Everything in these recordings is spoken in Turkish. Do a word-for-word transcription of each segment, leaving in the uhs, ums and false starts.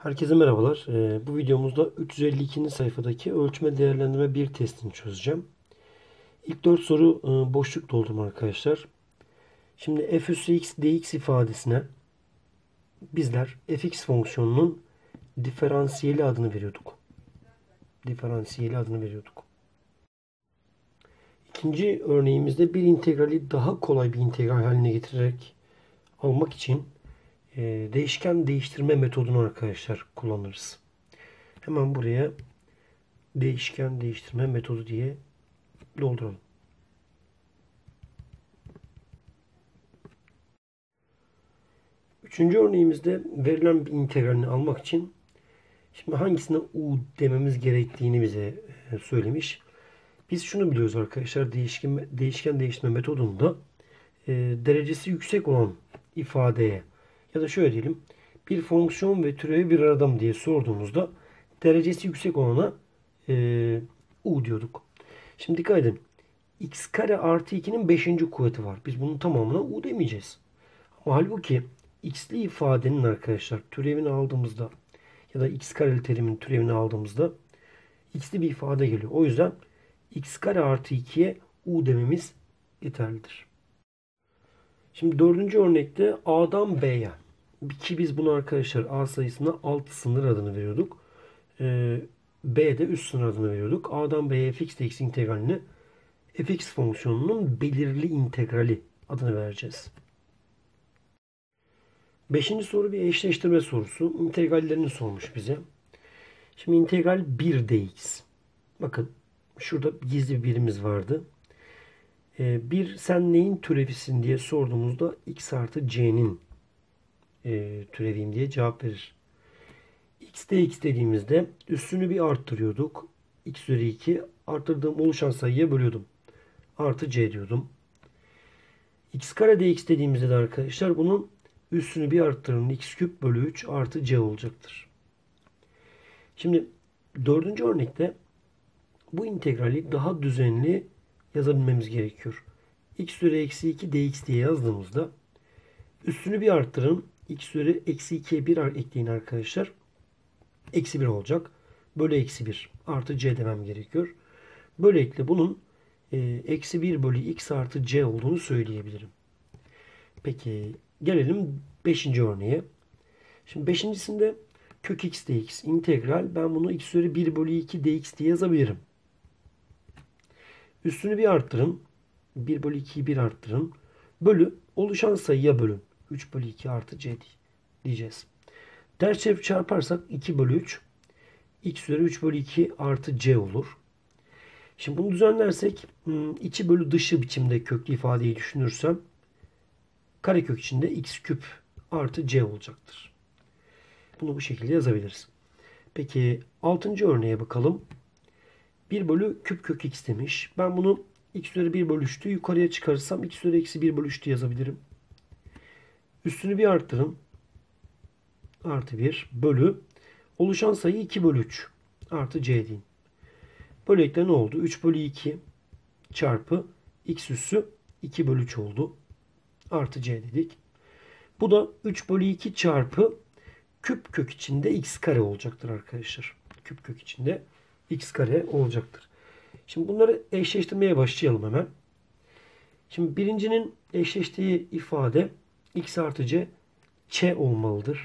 Herkese merhabalar. Ee, bu videomuzda üç yüz elli ikinci sayfadaki ölçme değerlendirme bir testini çözeceğim. İlk dört soru e, boşluk doldurma arkadaşlar. Şimdi f üssü x dx ifadesine bizler fx fonksiyonunun diferansiyeli adını veriyorduk. Diferansiyeli adını veriyorduk. İkinci örneğimizde bir integrali daha kolay bir integral haline getirerek almak için e, değişken değiştirme metodunu arkadaşlar kullanırız. Hemen buraya değişken değiştirme metodu diye dolduralım. Üçüncü örneğimizde verilen bir integralini almak için şimdi hangisine u dememiz gerektiğini bize e, söylemiş. Biz şunu biliyoruz arkadaşlar. Değişken, değişken değiştirme metodunda e, derecesi yüksek olan ifadeye ya da şöyle diyelim bir fonksiyon ve türevi bir arada mı diye sorduğumuzda derecesi yüksek olana e, u diyorduk. Şimdi dikkat edin. X kare artı ikinin beşinci kuvveti var. Biz bunun tamamına u demeyeceğiz. Ama halbuki x'li ifadenin arkadaşlar türevini aldığımızda ya da x kareli terimin türevini aldığımızda x'li bir ifade geliyor. O yüzden x kare artı ikiye u dememiz yeterlidir. Şimdi dördüncü örnekte A'dan B'ye, ki biz bunu arkadaşlar A sayısına alt sınır adını veriyorduk. Ee, B'de üst sınır adını veriyorduk. A'dan B'ye fx dx integralini fx fonksiyonunun belirli integrali adını vereceğiz. Beşinci soru bir eşleştirme sorusu. İntegrallerini sormuş bize. Şimdi integral bir dx. Bakın şurada gizli bir birimiz vardı. Ee, bir sen neyin türevisin diye sorduğumuzda x artı c'nin e, türeviyim diye cevap verir. X dx dediğimizde üstünü bir arttırıyorduk. X üzeri iki arttırdığım oluşan sayıya bölüyordum. Artı c diyordum. X kare dx dediğimizde de arkadaşlar bunun üstünü bir arttırın x küp bölü üç artı c olacaktır. Şimdi dördüncü örnekte bu integrali daha düzenli yazabilmemiz gerekiyor. X üzeri eksi iki dx diye yazdığımızda üstünü bir arttırın. X üzeri eksi ikiye bir ekleyin arkadaşlar. Eksi bir olacak. Bölü eksi bir artı c demem gerekiyor. Böylelikle bunun e, eksi bir bölü x artı c olduğunu söyleyebilirim. Peki gelelim beşinci örneğe. Şimdi beşincisinde kök x dx integral, ben bunu x üzeri bir bölü iki dx diye yazabilirim. Üstünü bir arttırın. bir bölü ikiyi bir arttırın. Bölü oluşan sayıya bölün. üç bölü iki artı c diyeceğiz. Ters çevirip çarparsak iki bölü üç. X üzeri üç bölü iki artı c olur. Şimdi bunu düzenlersek içi bölü dışı biçimde köklü ifadeyi düşünürsem karekök içinde x küp artı c olacaktır. Bunu bu şekilde yazabiliriz. Peki altıncı örneğe bakalım. bir bölü küp kök x demiş. Ben bunu x üzeri bir bölü üç'tü yukarıya çıkarırsam x üzeri eksi bir bölü üç'tü yazabilirim. Üstünü bir arttırın. Artı bir bölü oluşan sayı iki bölü üç artı c deyin. Böylelikle ne oldu? üç bölü iki çarpı x üssü iki bölü üç oldu. Artı c dedik. Bu da üç bölü iki çarpı küp kök içinde x kare olacaktır arkadaşlar. Küp kök içinde x kare olacaktır. Şimdi bunları eşleştirmeye başlayalım hemen. Şimdi birincinin eşleştiği ifade x artı c ç olmalıdır.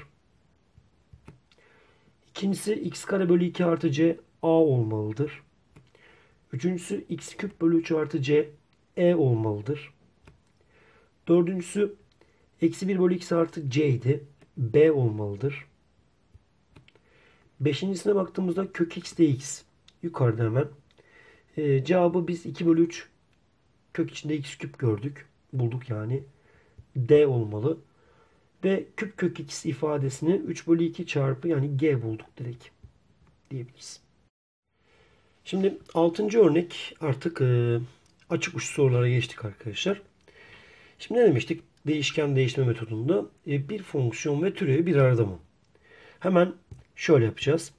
İkincisi x kare bölü iki artı c a olmalıdır. Üçüncüsü x küp bölü üç artı c e olmalıdır. Dördüncüsü eksi bir bölü x artı c idi. B olmalıdır. Beşincisine baktığımızda kök x dx. Yukarıda hemen. E, cevabı biz iki bölü üç kök içinde x küp gördük. Bulduk yani. D olmalı. Ve küp kök x ifadesini üç bölü iki çarpı yani g bulduk direkt diyebiliriz. Şimdi altıncı örnek artık e, açık uç sorulara geçtik arkadaşlar. Şimdi ne demiştik? Değişken değiştirme metodunda e, bir fonksiyon ve türevi bir arada mı? Hemen şöyle yapacağız.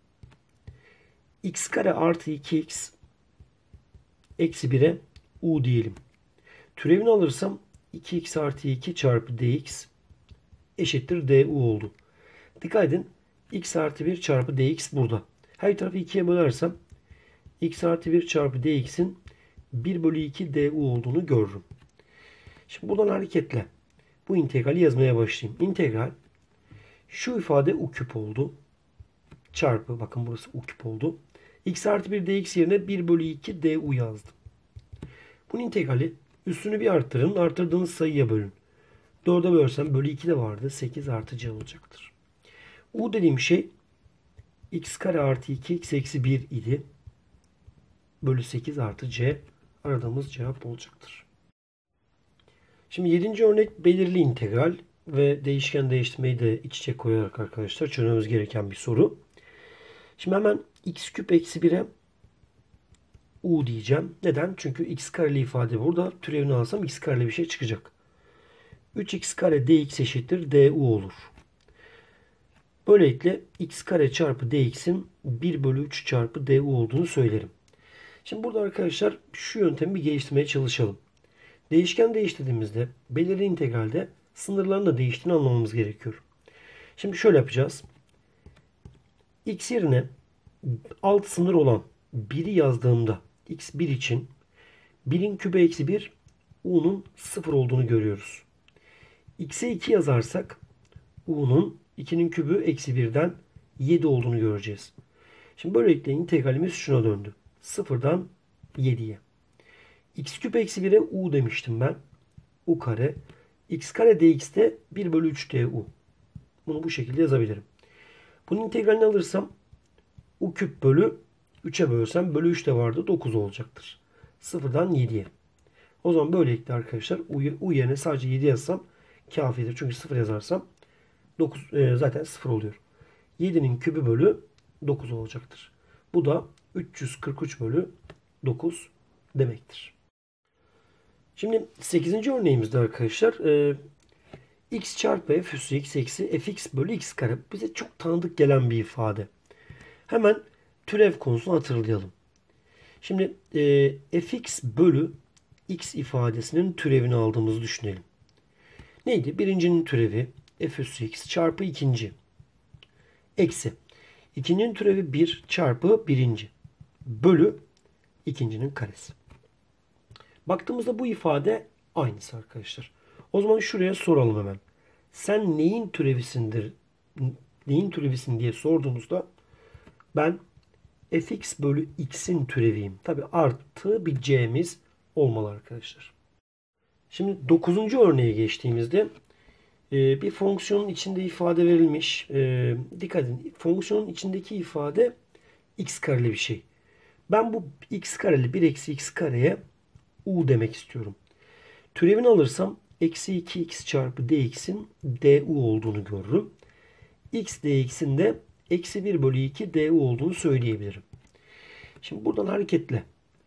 X kare artı iki x eksi bir'e u diyelim. Türevini alırsam iki x artı iki çarpı dx eşittir du oldu. Dikkat edin. x artı bir çarpı dx burada. Her tarafı ikiye bölersem x artı bir çarpı dx'in bir bölü iki du olduğunu görürüm. Şimdi buradan hareketle bu integrali yazmaya başlayayım. İntegral şu ifade u küp oldu. Çarpı bakın burası u küp oldu. X artı bir dx yerine bir bölü iki du yazdım. Bunun integrali üstünü bir arttırın. Arttırdığınız sayıya bölün. dörde bölersem bölü iki de vardı. sekiz artı c olacaktır. U dediğim şey x kare artı iki x eksi bir idi. Bölü sekiz artı c aradığımız cevap olacaktır. Şimdi yedinci örnek belirli integral ve değişken değiştirmeyi de iç içe koyarak arkadaşlar çözmemiz gereken bir soru. Şimdi hemen x küp eksi bire u diyeceğim. Neden? Çünkü x kareli ifade burada. Türevini alsam x kareli bir şey çıkacak. üç x kare dx eşittir du olur. Böylelikle x kare çarpı dx'in bir bölü üç çarpı du olduğunu söylerim. Şimdi burada arkadaşlar şu yöntemi bir geliştirmeye çalışalım. Değişken değiştirdiğimizde belirli integralde sınırların da değiştiğini anlamamız gerekiyor. Şimdi şöyle yapacağız. X yerine alt sınır olan biri yazdığımda x bir için birin kübü eksi bir u'nun sıfır olduğunu görüyoruz. X'e iki yazarsak u'nun ikinin kübü eksi birden yedi olduğunu göreceğiz. Şimdi böylelikle integralimiz şuna döndü. sıfırdan yediye. X küp eksi bire u demiştim ben. U kare. X kare dx'te bir bölü üç du. Bunu bu şekilde yazabilirim. Bunun integralini alırsam u küp bölü üçe bölsem bölü üç de vardı. dokuz olacaktır. sıfırdan yediye. O zaman böylelikle arkadaşlar u, u yerine sadece yedi yazsam kafidir. Çünkü sıfır yazarsam dokuz e, zaten sıfır oluyor. yedinin kübü bölü dokuz olacaktır. Bu da üç yüz kırk üç bölü dokuz demektir. Şimdi sekizinci örneğimizde arkadaşlar e, x çarpı f üssü x eksi fx bölü x kare bize çok tanıdık gelen bir ifade. Hemen türev konusunu hatırlayalım. Şimdi e, fx bölü x ifadesinin türevini aldığımızı düşünelim. Neydi? Birincinin türevi f üssü x çarpı ikinci. Eksi. İkincinin türevi bir çarpı birinci. Bölü ikincinin karesi. Baktığımızda bu ifade aynısı arkadaşlar. O zaman şuraya soralım hemen. Sen neyin türevisindir? Neyin türevisin diye sorduğumuzda ben fx bölü x'in türeviyim. Tabi artı bir c'miz olmalı arkadaşlar. Şimdi dokuzuncu örneğe geçtiğimizde e, bir fonksiyonun içinde ifade verilmiş. E, dikkat edin. Fonksiyonun içindeki ifade x kareli bir şey. Ben bu x kareli bir eksi x kareye u demek istiyorum. Türevini alırsam eksi iki x çarpı dx'in du olduğunu görürüm. X dx'in de eksi bir bölü iki du olduğunu söyleyebilirim. Şimdi buradan hareketle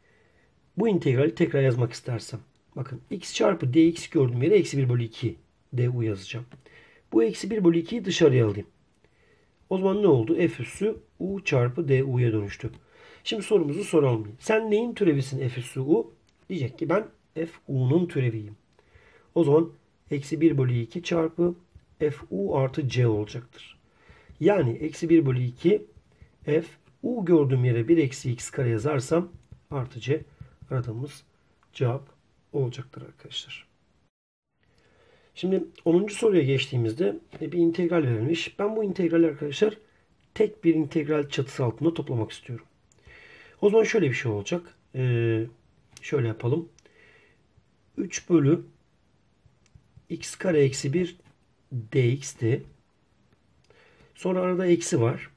bu integrali tekrar yazmak istersem. Bakın x çarpı dx gördüğüm yere eksi bir bölü iki du yazacağım. Bu eksi bir bölü ikiyi dışarıya alayım. O zaman ne oldu? F üssü u çarpı du'ya dönüştü. Şimdi sorumuzu soralım. Sen neyin türevisin f üssü u? Diyecek ki ben f u'nun türeviyim. O zaman eksi bir bölü iki çarpı f u artı c olacaktır. Yani eksi bir bölü iki f u gördüğüm yere bir eksi x kare yazarsam artı c aradığımız cevap olacaktır arkadaşlar. Şimdi onuncu soruya geçtiğimizde bir integral verilmiş. Ben bu integrali arkadaşlar tek bir integral çatısı altında toplamak istiyorum. O zaman şöyle bir şey olacak. Ee, şöyle yapalım. üç bölü x kare eksi bir dx'ti. Sonra arada eksi var.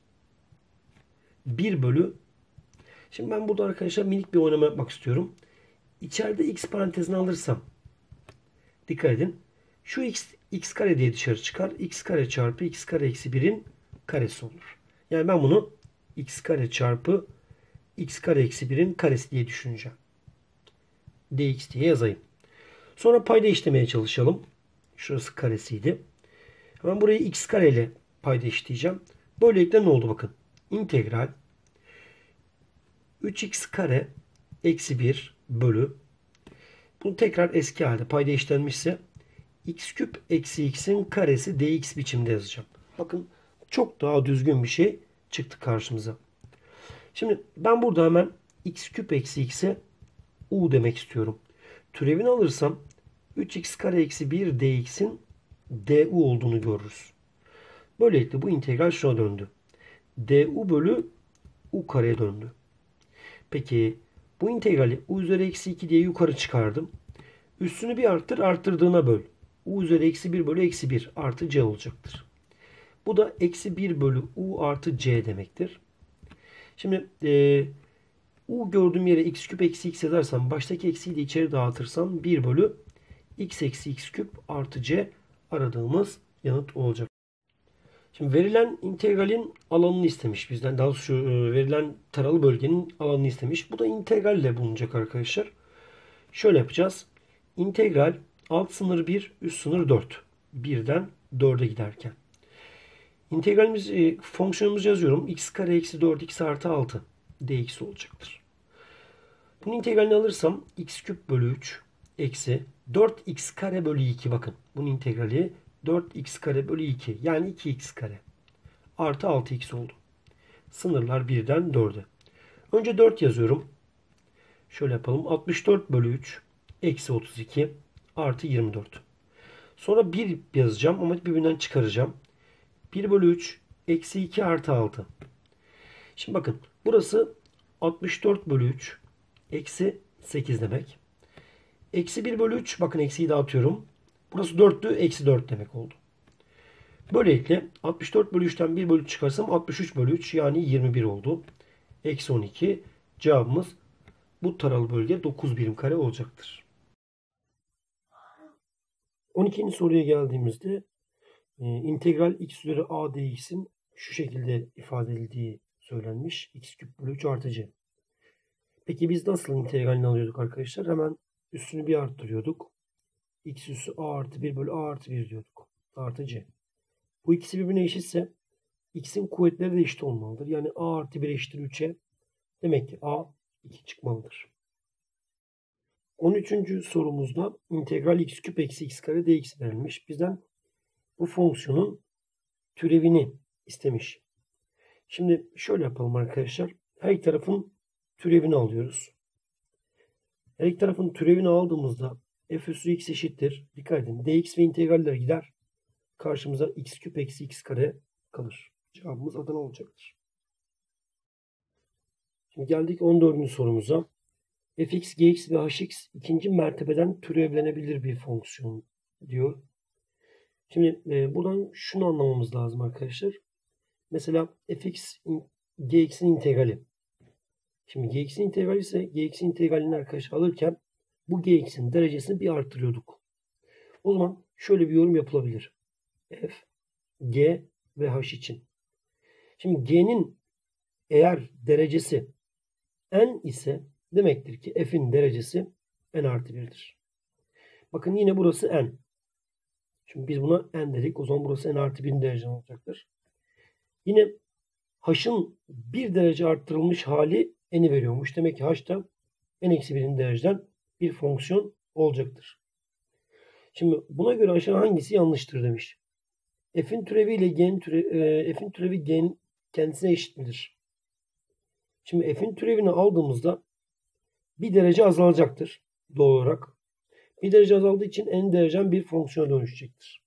bir bölü. Şimdi ben burada arkadaşlar minik bir oynama yapmak istiyorum. İçeride x parantezini alırsam dikkat edin. Şu x, x kare diye dışarı çıkar. X kare çarpı x kare eksi birin karesi olur. Yani ben bunu x kare çarpı x kare eksi birin karesi diye düşüneceğim. Dx diye yazayım. Sonra payda işlemeye çalışalım. Şurası karesiydi. Hemen burayı x kare ile payda işleyeceğim. Böylelikle ne oldu bakın. İntegral üç x kare eksi bir bölü. Bunu tekrar eski halde payda işlenmişse x küp eksi x'in karesi dx biçimde yazacağım. Bakın çok daha düzgün bir şey çıktı karşımıza. Şimdi ben burada hemen x küp eksi x'e u demek istiyorum. Türevini alırsam üç x kare eksi bir dx'in du olduğunu görürüz. Böylelikle bu integral şuna döndü. Du bölü u kareye döndü. Peki bu integrali u üzeri eksi iki diye yukarı çıkardım. Üstünü bir arttır, arttırdığına böl. U üzeri eksi bir bölü eksi bir artı c olacaktır. Bu da eksi bir bölü u artı c demektir. Şimdi e, u gördüğüm yere x küp eksi x yazarsam baştaki eksiyi de içeri dağıtırsam bir bölü x eksi x küp artı c aradığımız yanıt olacak. Şimdi verilen integralin alanını istemiş bizden. Daha doğrusu verilen taralı bölgenin alanını istemiş. Bu da integralle bulunacak arkadaşlar. Şöyle yapacağız. İntegral alt sınır bir, üst sınır dört. birden dörde giderken. İntegralimiz, e, fonksiyonumuzu yazıyorum. X kare eksi dört x artı altı dx olacaktır. Bunun integralini alırsam x küp bölü üç eksi dört x kare bölü iki. Bakın bunun integrali dört x kare bölü iki. Yani iki x kare. Artı altı x oldu. Sınırlar birden dörde. Önce dört yazıyorum. Şöyle yapalım. altmış dört bölü üç eksi otuz iki artı yirmi dört. Sonra bir yazacağım ama birbirinden çıkaracağım. bir bölü üç eksi iki artı altı. Şimdi bakın burası altmış dört bölü üç eksi sekiz demek. Eksi bir bölü üç, bakın eksiyi dağıtıyorum. Burası dörttü, eksi dört demek oldu. Böylelikle altmış dört bölü üçten bir bölü üç çıkarsam altmış üç bölü üç yani yirmi bir oldu. Eksi on iki. Cevabımız bu taralı bölge dokuz birim kare olacaktır. on ikinci soruya geldiğimizde e, integral x üzeri a dx'in şu şekilde ifade edildiği söylenmiş. X küp bölü üç artı c. Peki biz nasıl integralini alıyorduk arkadaşlar? Hemen üstünü bir arttırıyorduk. X üssü a artı bir bölü a artı bir diyorduk. Artı c. Bu ikisi birbirine eşitse x'in kuvvetleri de eşit olmalıdır. Yani a artı bir eşittir üçe. Demek ki a iki çıkmalıdır. on üçüncü sorumuzda integral x küp eksi x kare dx verilmiş. Bizden bu fonksiyonun türevini istemiş. Şimdi şöyle yapalım arkadaşlar. Her iki tarafın türevini alıyoruz. Her iki tarafın türevini aldığımızda f üssü x eşittir. Dikkat edin. Dx ve integraller gider. Karşımıza x küp eksi x kare kalır. Cevabımız Adana olacaktır. Şimdi geldik on dördüncü sorumuza. Fx, gx ve hx ikinci mertebeden türevlenebilir bir fonksiyon diyor. Şimdi e, buradan şunu anlamamız lazım arkadaşlar. Mesela fx gx'in integrali. Şimdi gx'in integrali ise gx'in integralini arkadaşlar alırken bu gx'in derecesini bir arttırıyorduk. O zaman şöyle bir yorum yapılabilir. F, g ve h için. Şimdi g'nin eğer derecesi n ise demektir ki f'in derecesi n artı bir'dir. Bakın yine burası n. Şimdi biz buna n dedik. O zaman burası n artı bir'in derecesi olacaktır. Yine h'ın bir derece arttırılmış hali n'i veriyormuş. Demek ki h da n eksi bir'in dereceden bir fonksiyon olacaktır. Şimdi buna göre aşağı hangisi yanlıştır demiş. F'in türevi ile g'nin türevi, e, f'in türevi g'nin kendisine eşit midir? Şimdi f'in türevini aldığımızda bir derece azalacaktır doğal olarak. Bir derece azaldığı için n derecen bir fonksiyona dönüşecektir.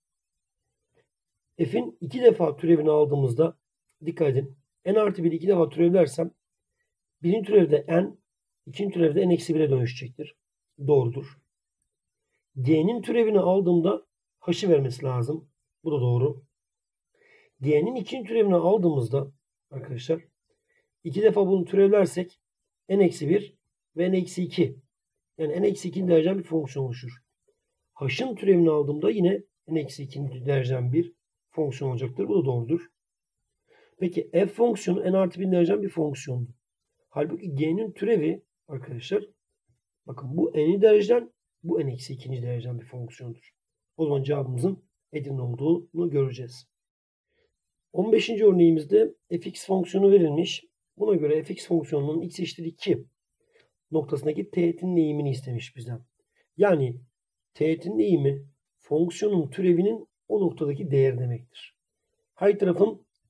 F'in iki defa türevini aldığımızda dikkat edin. N artı bir'i iki defa türevlersem birinci türevde n, ikinci türevde n eksi bir'e dönüşecektir. Doğrudur. G'nin türevini aldığımda h'ı vermesi lazım. Bu da doğru. G'nin ikinci türevini aldığımızda arkadaşlar iki defa bunu türevlersek n eksi bir ve n eksi iki. Yani n eksi ikinci dereceden bir fonksiyon oluşur. H'ın türevini aldığımda yine n eksi ikinci dereceden bir fonksiyon olacaktır. Bu da doğrudur. Peki f fonksiyonu n artı bir dereceden bir fonksiyondu. Halbuki g'nin türevi arkadaşlar bakın bu n'i dereceden bu n eksi ikinci dereceden bir fonksiyondur. O zaman cevabımızın Edirne olduğunu göreceğiz. on beşinci örneğimizde fx fonksiyonu verilmiş. Buna göre fx fonksiyonunun x eşittir iki noktasındaki teğetin eğimini istemiş bizden. Yani teğetin eğimi fonksiyonun türevinin o noktadaki değer demektir. Her tarafın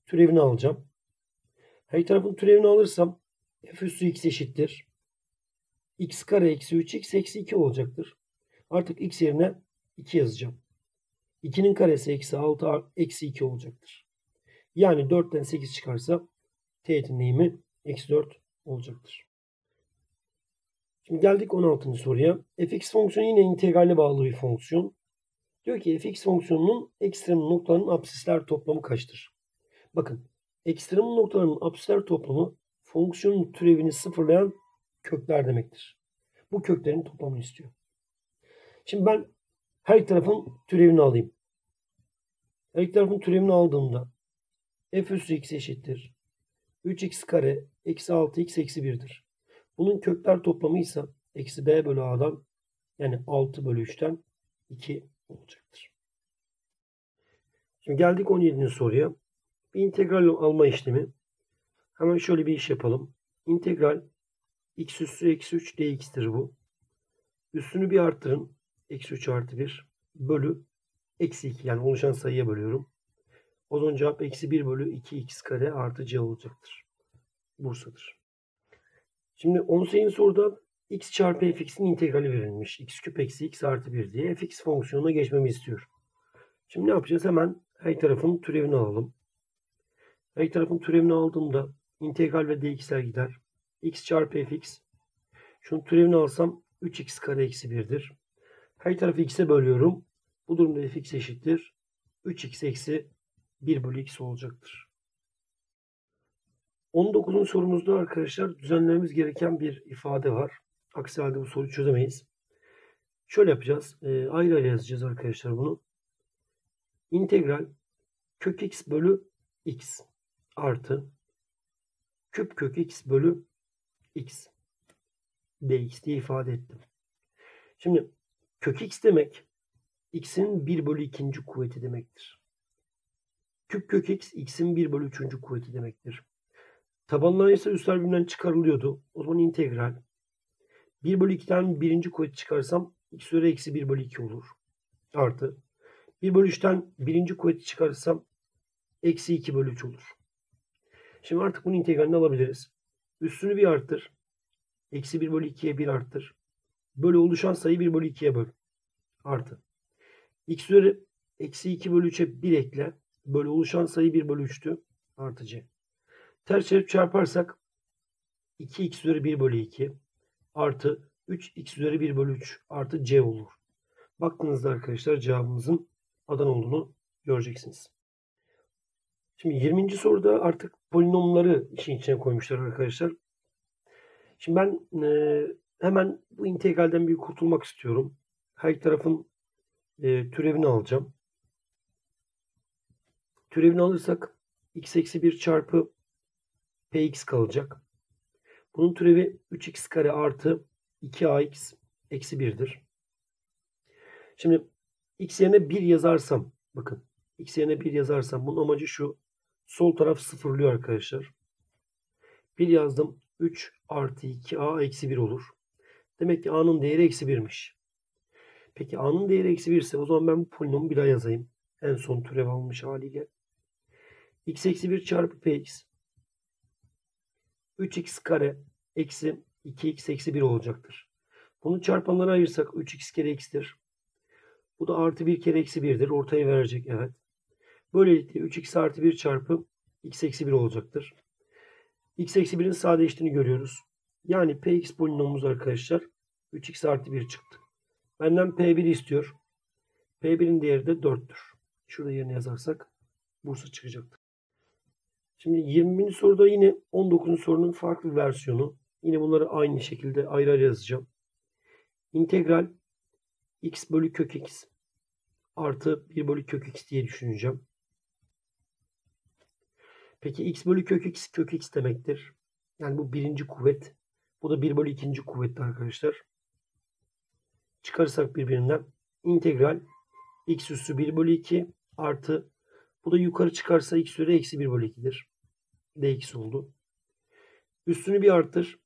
türevini alacağım. Her tarafın türevini alırsam f üssü x eşittir. X kare eksi üç x eksi iki olacaktır. Artık x yerine iki yazacağım. ikinin karesi eksi altı eksi iki olacaktır. Yani dörtten sekiz çıkarsa teğetin eğimi eksi dört olacaktır. Şimdi geldik on altıncı soruya. Fx fonksiyonu yine integralle bağlı bir fonksiyon. Diyor ki fx fonksiyonunun ekstrem noktalarının apsisler toplamı kaçtır? Bakın, ekstrem noktalarının apsisler toplamı fonksiyonun türevini sıfırlayan kökler demektir. Bu köklerin toplamını istiyor. Şimdi ben her tarafın türevini alayım. Her tarafın türevini aldığımda f üssü x eşittir üç x kare eksi altı x eksi bir'dir. Bunun kökler toplamı ise eksi b bölü a'dan, yani altı bölü üç'ten iki olacaktır. Şimdi geldik on yedinci soruya. Bir integral alma işlemi. Hemen şöyle bir iş yapalım. İntegral x üssü eksi üç dx'tir bu. Üstünü bir arttırın. Eksi üç artı bir bölü eksi iki, yani oluşan sayıya bölüyorum. O zaman cevap eksi bir bölü iki x kare artı c olacaktır. Bursa'dır. Şimdi on sekizinci soruda x çarpı fx'in integrali verilmiş. X küp eksi x artı bir diye fx fonksiyonuna geçmemi istiyor. Şimdi ne yapacağız? Hemen her tarafın türevini alalım. Her tarafın türevini aldığımda integral ve dx'ler gider. X çarpı fx. Şunun türevini alsam üç x kare eksi bir'dir. Her tarafı x'e bölüyorum. Bu durumda fx eşittir üç x eksi bir bölü x olacaktır. on dokuzuncu sorumuzda arkadaşlar düzenlememiz gereken bir ifade var. Aksi halde bu soruyu çözemeyiz. Şöyle yapacağız. E, ayrı ayrı yazacağız arkadaşlar bunu. İntegral kök x bölü x artı küp kök x bölü x dx diye ifade ettim. Şimdi kök x demek x'in bir bölü ikinci kuvveti demektir. Küp kök x x'in bir bölü üçüncü kuvveti demektir. Tabanlar ise üstler birbirinden çıkarılıyordu. O zaman integral bir bölü iki'den birinci kuvveti çıkarsam x üzeri eksi bir bölü iki olur. Artı bir bölü üç'ten birinci kuvveti çıkarırsam eksi iki bölü üç olur. Şimdi artık bunun integralini alabiliriz. Üstünü bir arttır. Eksi bir bölü iki'ye bir arttır. Bölü oluşan sayı bir bölü iki'ye böl. Artı. X üzeri eksi iki bölü üç'e bir ekle. Bölü oluşan sayı bir bölü üç'tü. Artı c. Ters çevirip çarparsak iki x üzeri bir bölü iki artı üç x üzeri bir bölü üç artı c olur. Baktığınızda arkadaşlar cevabımızın Adana olduğunu göreceksiniz. Şimdi yirminci soruda artık polinomları işin içine koymuşlar arkadaşlar. Şimdi ben e, hemen bu integralden bir kurtulmak istiyorum. Her tarafın e, türevini alacağım. Türevini alırsak x eksi bir çarpı px kalacak. Bunun türevi üç x kare artı iki a x eksi bir'dir. Şimdi x yerine bir yazarsam, bakın x yerine bir yazarsam bunun amacı şu. Sol taraf sıfırlıyor arkadaşlar. bir yazdım. üç artı iki a eksi bir olur. Demek ki a'nın değeri eksi bir'miş. Peki a'nın değeri eksi bir ise o zaman ben bu polinomu bir daha yazayım. En son türev almış haliyle. X eksi bir çarpı px. üç x kare eksi iki x eksi bir olacaktır. Bunu çarpanlara ayırsak üç x kere x'tir. Bu da artı bir kere eksi bir'dir. Ortaya verecek, evet. Böylelikle üç x artı bir çarpı x eksi bir olacaktır. X eksi bir'in sadeleştiğini görüyoruz. Yani px polinomumuz arkadaşlar üç x artı bir çıktı. Benden p bir istiyor. p bir'in değeri de dört'tür. Şurada yerine yazarsak Bursa çıkacaktır. Şimdi yirminci soruda yine on dokuzuncu sorunun farklı versiyonu. Yine bunları aynı şekilde ayrı ayrı yazacağım. İntegral x bölü kök x artı bir bölü kök x diye düşüneceğim. Peki x bölü kök x kök x demektir. Yani bu birinci kuvvet. Bu da bir bölü ikinci kuvvetli arkadaşlar. Çıkarırsak birbirinden integral x üssü bir bölü iki artı bu da yukarı çıkarsa x üzeri eksi bir bölü iki'dir. Dx oldu. Üstünü bir arttır.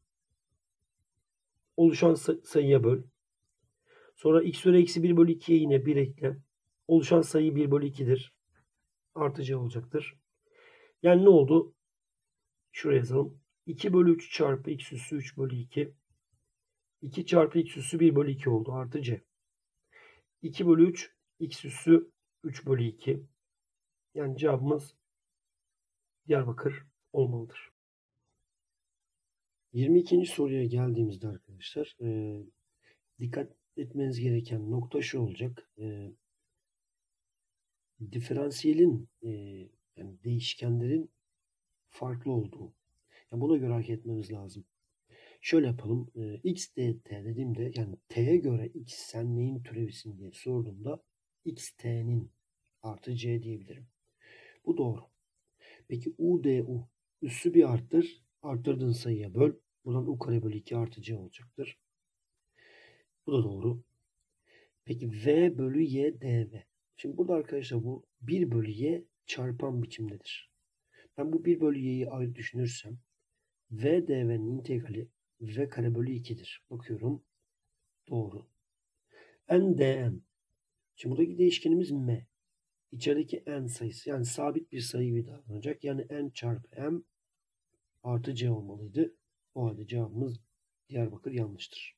Oluşan sayıya böl. Sonra x üzeri eksi bir bölü iki'ye yine bir ekle. Oluşan sayı bir bölü iki'dir. Artı c olacaktır. Yani ne oldu? Şuraya yazalım. iki bölü üç çarpı x üssü üç bölü iki. iki çarpı x üssü bir bölü iki oldu. Artı c. iki bölü üç x üssü üç bölü iki. Yani cevabımız Diyarbakır olmalıdır. yirmi ikinci soruya geldiğimizde arkadaşlar e, dikkat etmeniz gereken nokta şu olacak. E, diferansiyelin e, yani değişkenlerin farklı olduğu. Yani buna göre hareket etmemiz lazım. Şöyle yapalım. E, x dt dediğimde yani t'ye göre x sen neyin türevisin diye sorduğumda x t'nin artı c diyebilirim. Bu doğru. Peki u du üssü bir arttır. Arttırdığın sayıya böl. Buradan u kare bölü iki artı c olacaktır. Bu da doğru. Peki v bölü y dv. Şimdi burada arkadaşlar bu bir bölü y çarpan biçimdedir. Ben bu bir bölü y'yi ayrı düşünürsem v dv'nin integrali v kare bölü iki'dir. Bakıyorum. Doğru. N dm. Şimdi buradaki değişkenimiz m. İçerideki n sayısı yani sabit bir sayı gibi davranacak. Yani n çarpı m artı c olmalıydı. O halde cevabımız Diyarbakır yanlıştır.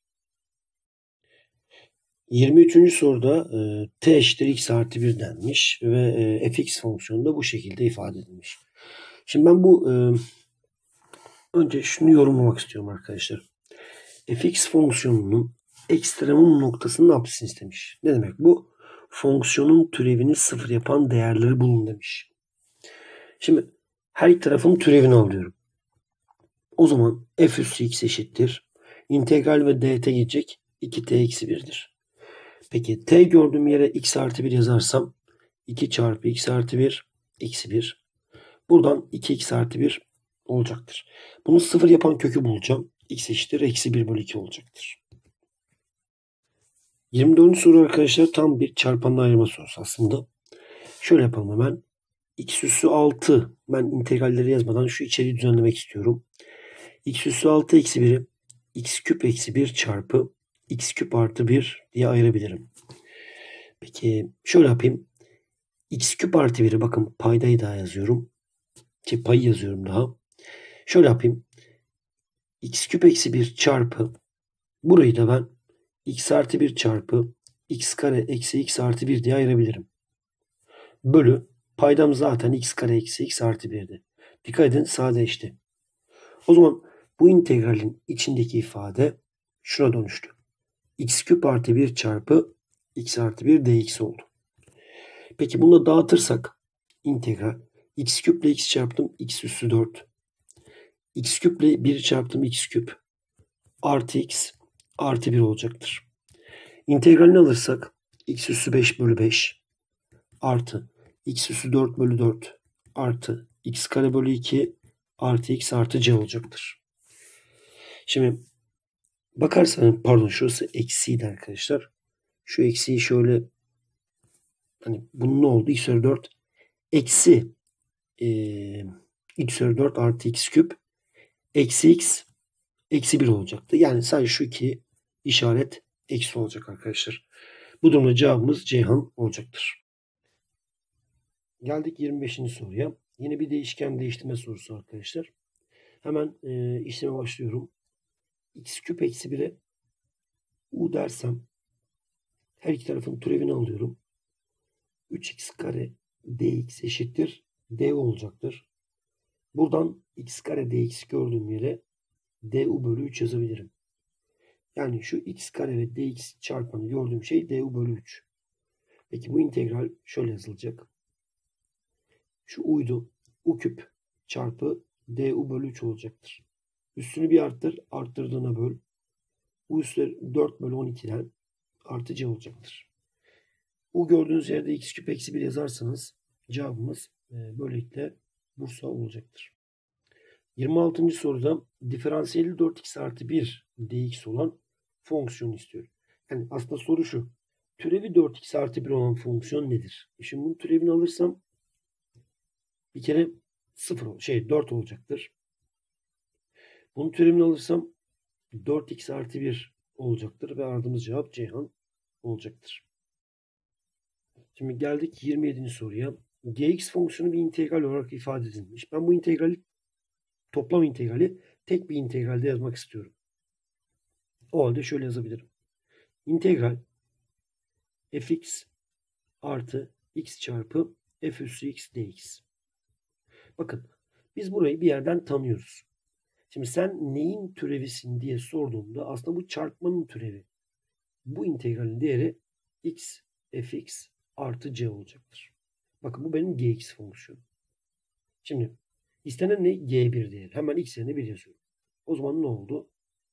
yirmi üçüncü soruda e, t eşittir x artı bir denmiş ve e, fx fonksiyonu da bu şekilde ifade edilmiş. Şimdi ben bu e, önce şunu yorumlamak istiyorum arkadaşlar. Fx fonksiyonunun ekstremum noktasının ne yapısını istemiş. Ne demek bu? Fonksiyonun türevini sıfır yapan değerleri bulun demiş. Şimdi her iki tarafın türevini alıyorum. O zaman f üssü x eşittir. İntegral ve dt gelecek. iki t eksi bir'dir. Peki t gördüğüm yere x artı bir yazarsam iki çarpı x artı bir eksi bir. Buradan iki x artı bir olacaktır. Bunu sıfır yapan kökü bulacağım. X eşittir eksi bir bölü iki olacaktır. yirmi dördüncü soru arkadaşlar tam bir çarpanla ayırma sorusu aslında. Şöyle yapalım hemen. X üssü altı. Ben integralleri yazmadan şu içeriği düzenlemek istiyorum. X üssü altı eksi bir'i x küp eksi bir çarpı x küp artı bir diye ayırabilirim. Peki şöyle yapayım. X küp artı bir'i bakın paydayı daha yazıyorum. Ki payı yazıyorum daha. Şöyle yapayım. X küp eksi bir çarpı burayı da ben x artı bir çarpı x kare eksi x artı bir diye ayırabilirim. Bölü paydam zaten x kare eksi x artı bir'di. Dikkat edin sadeleşti. O zaman bu integralin içindeki ifade şuna dönüştü. X küp artı bir çarpı x artı bir dx oldu. Peki bunu da dağıtırsak integral x küp ile x çarptım x üssü dört. X küp ile bir çarptım x küp artı x artı bir olacaktır. İntegralini alırsak x üssü beş bölü beş artı x üssü dört bölü dört artı x kare bölü iki artı x artı c olacaktır. Şimdi bakarsanız pardon şurası eksiydi arkadaşlar. Şu eksiyi şöyle hani bunun ne oldu? X üzeri dört eksi e, x üzeri dört artı x küp eksi x eksi bir olacaktı. Yani sadece şu iki işaret eksi olacak arkadaşlar. Bu durumda cevabımız Ceyhan olacaktır. Geldik yirmi beşinci soruya. Yine bir değişken değiştirme sorusu arkadaşlar. Hemen e, işleme başlıyorum. X küp eksi bir'e u dersem her iki tarafın türevini alıyorum. üç x kare dx eşittir du olacaktır. Buradan x kare dx gördüğüm yere du bölü üç yazabilirim. Yani şu x kare ve dx çarpanı gördüğüm şey du bölü üç. Peki bu integral şöyle yazılacak. Şu uydu u küp çarpı du bölü üç olacaktır. Üstünü bir arttır. Arttırdığına böl. U üstü dört bölü on iki'den artı c olacaktır. U gördüğünüz yerde x küp eksi bir yazarsanız cevabımız e, böylelikle Bursa olacaktır. yirmi altıncı soruda diferansiyeli dört x artı bir dx olan fonksiyon istiyor. Yani aslında soru şu. Türevi dört x artı bir olan fonksiyon nedir? Şimdi bunun türevini alırsam bir kere sıfır şey dört olacaktır. Bunun türevini alırsam dört x artı bir olacaktır ve aradığımız cevap Ceyhan olacaktır. Şimdi geldik yirmi yedinci soruya. Gx fonksiyonu bir integral olarak ifade edilmiş. Ben bu integrali, toplam integrali tek bir integralde yazmak istiyorum. O halde şöyle yazabilirim. İntegral fx artı x çarpı f üssü x dx. Bakın biz burayı bir yerden tanıyoruz. Şimdi sen neyin türevisin diye sorduğumda aslında bu çarpmanın türevi. Bu integralin değeri x fx artı c olacaktır. Bakın bu benim gx fonksiyonu. Şimdi istenen ne? g bir değeri. Hemen x yerine bir yazıyorum. O zaman ne oldu?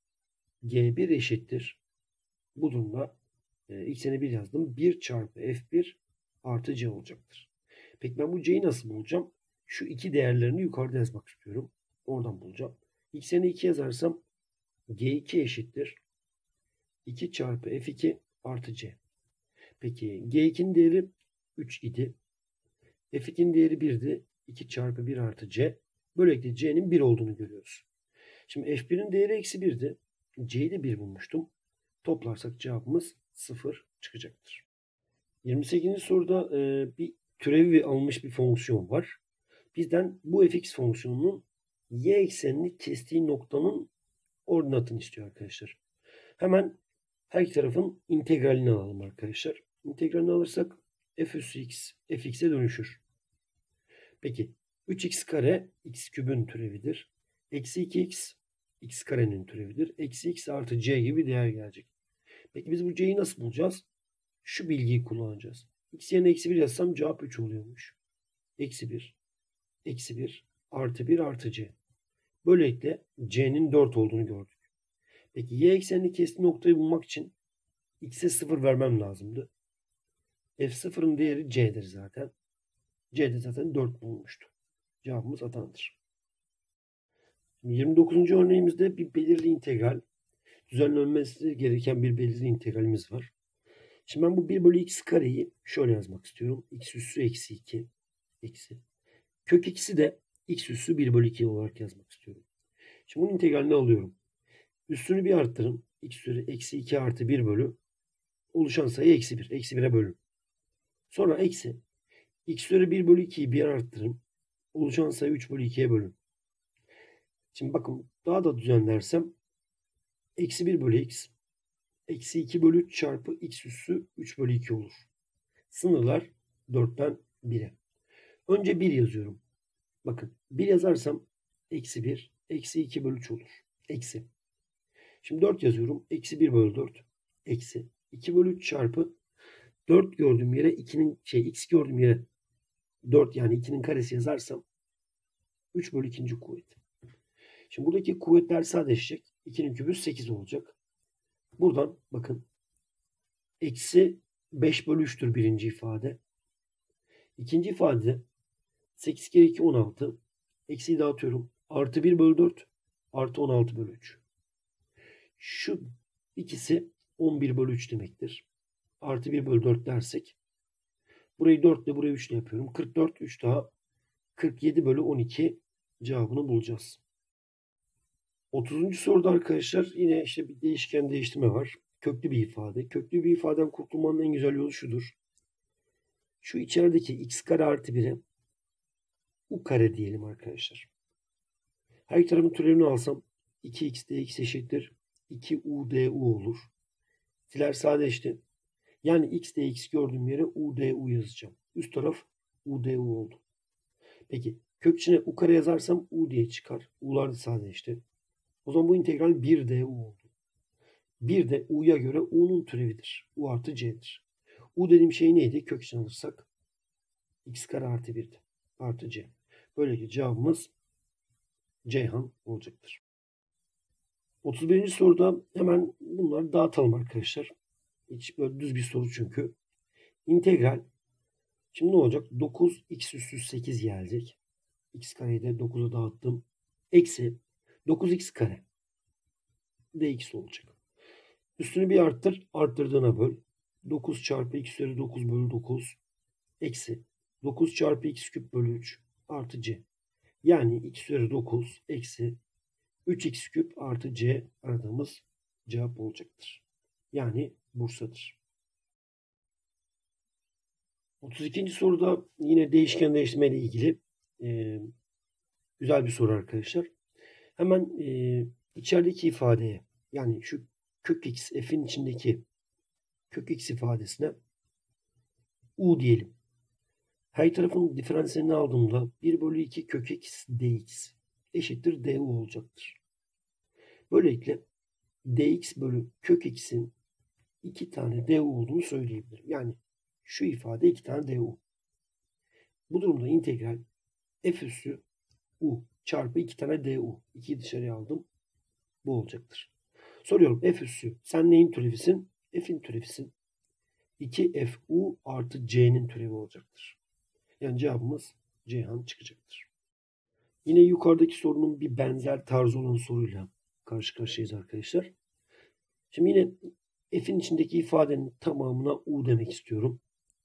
g bir eşittir. Bu durumda e, x yerine bir yazdım. bir çarpı f bir artı c olacaktır. Peki ben bu c'yi nasıl bulacağım? Şu iki değerlerini yukarıda yazmak istiyorum. Oradan bulacağım. X yerine iki yazarsam g iki eşittir. iki çarpı f iki artı c. Peki g ikinin değeri üç idi. f ikinin değeri birdi. iki çarpı bir artı c. Böylelikle c'nin bir olduğunu görüyoruz. Şimdi f birin değeri eksi birdi. c'yi de bir bulmuştum. Toplarsak cevabımız sıfır çıkacaktır. yirmi sekizinci soruda e, bir türevi alınmış bir fonksiyon var. Bizden bu fx fonksiyonunun y eksenini kestiği noktanın ordinatını istiyor arkadaşlar. Hemen her iki tarafın integralini alalım arkadaşlar. İntegralini alırsak f üssü x fx'e dönüşür. Peki üç x kare x kübün türevidir. Eksi iki x x karenin türevidir. Eksi x artı c gibi değer gelecek. Peki biz bu c'yi nasıl bulacağız? Şu bilgiyi kullanacağız. X yerine eksi bir yazsam cevap üç oluyormuş. Eksi bir, eksi bir, artı bir artı c. Böylelikle c'nin dört olduğunu gördük. Peki y eksenini kestiği noktayı bulmak için x'e sıfır vermem lazımdı. f sıfırın değeri c'dir zaten. C'de zaten dört bulmuştu. Cevabımız Adana'dır. yirmi dokuzuncu örneğimizde bir belirli integral, düzenlenmesi gereken bir belirli integralimiz var. Şimdi ben bu bir bölü x kareyi şöyle yazmak istiyorum. X üssü eksi iki. Eksi. Kök x'i de x üssü bir bölü iki olarak yazmak istiyorum. Şimdi bunun integralini alıyorum. Üstünü bir arttırın. X üssü eksi iki artı bir bölü. Oluşan sayı eksi bir. Eksi bire bölün. Sonra eksi. X üzeri bir bölü ikiyi bir arttırın. Oluşan sayı üç bölü ikiye bölün. Şimdi bakın daha da düzenlersem eksi bir bölü x eksi iki bölü üç çarpı x üssü üç bölü iki olur. Sınırlar dörtten bire. Önce bir yazıyorum. Bakın bir yazarsam eksi bir eksi iki bölü üç olur. Eksi. Şimdi dört yazıyorum. Eksi bir bölü dört. Eksi. iki bölü üç çarpı dört gördüğüm yere ikinin şey x gördüğüm yere dört yani ikinin karesi yazarsam üç bölü ikinci kuvvet. Şimdi buradaki kuvvetler sadeleşecek. ikinin kübü sekiz olacak. Buradan bakın eksi beş bölü üçtür birinci ifade. İkinci ifade sekiz kere iki on altı. Eksiyi dağıtıyorum. Artı bir bölü dört artı on altı bölü üç. Şu ikisi on bir bölü üç demektir. Artı bir bölü dört dersek. Burayı dört ile burayı üç ile yapıyorum. kırk dört üç daha kırk yedi bölü on iki cevabını bulacağız. otuzuncu soruda arkadaşlar yine işte bir değişken değiştirme var. Köklü bir ifade. Köklü bir ifadeden kurtulmanın en güzel yolu şudur. Şu içerideki x kare artı bire u kare diyelim arkadaşlar. Her iki tarafın türevini alsam iki x dx eşittir iki u du olur. Siler sadeleşti. Yani x dx gördüğüm yere u du yazacağım. Üst taraf u du oldu. Peki kök içine u kare yazarsam u diye çıkar. U'lar da sadeleşti. O zaman bu integral bir du oldu. bir de u'ya göre u'nun türevidir. U artı c'dir. U dediğim şey neydi? Kök içine alırsak x kare artı birdi. Artı c. Böylece cevabımız Ceyhan olacaktır. otuz birinci soruda hemen bunları dağıtalım arkadaşlar. Hiç böyle düz bir soru çünkü. İntegral. Şimdi ne olacak? dokuz x üssü sekiz gelecek. X kareyi de dokuza dağıttım. Eksi dokuz x kare. Dx olacak. Üstünü bir arttır. Arttırdığına böl. dokuz çarpı x üzeri dokuz bölü dokuz. Eksi dokuz çarpı x küp bölü üç. Artı c. Yani x üzeri dokuz eksi üç x küp artı c aradığımız cevap olacaktır. Yani Bursa'dır. otuz ikinci soruda yine değişken değiştirme ile ilgili e, güzel bir soru arkadaşlar. Hemen e, içerideki ifadeye, yani şu kök x f'in içindeki kök x ifadesine u diyelim. Her tarafın diferansiyelini aldığımda bir bölü iki kök x dx eşittir du olacaktır. Böylelikle dx bölü kök x'in iki tane du olduğunu söyleyebilirim. Yani şu ifade iki tane du. Bu durumda integral f üssü u çarpı iki tane du. ikiyi dışarıya aldım. Bu olacaktır. Soruyorum f üssü. Sen neyin türevisin? F'in türevisin. iki f u artı c'nin türevi olacaktır. Yani cevabımız Ceyhan çıkacaktır. Yine yukarıdaki sorunun bir benzer tarzı olan soruyla karşı karşıyayız arkadaşlar. Şimdi yine f'in içindeki ifadenin tamamına u demek istiyorum.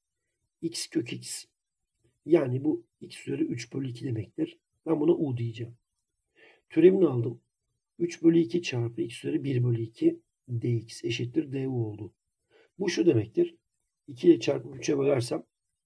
X kök x. Yani bu x üzeri üç bölü iki demektir. Ben buna u diyeceğim. Türevini aldım. üç bölü iki çarpı x üzeri bir bölü iki dx eşittir du oldu. Bu şu demektir. iki ile çarpıp üçe bölersem